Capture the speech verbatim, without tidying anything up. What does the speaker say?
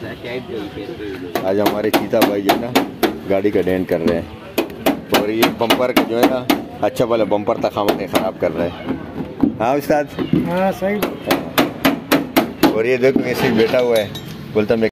आज हमारे चीता भाई जो है ना गाड़ी का डेंट कर रहे हैं और ये बम्पर का जो है ना अच्छा वाला बम्पर तक हमारे ख़राब कर रहे हैं। हाँ उस्ताद, हाँ सही। और ये देखो ऐसे ही बैठा हुआ है, बोलता मैं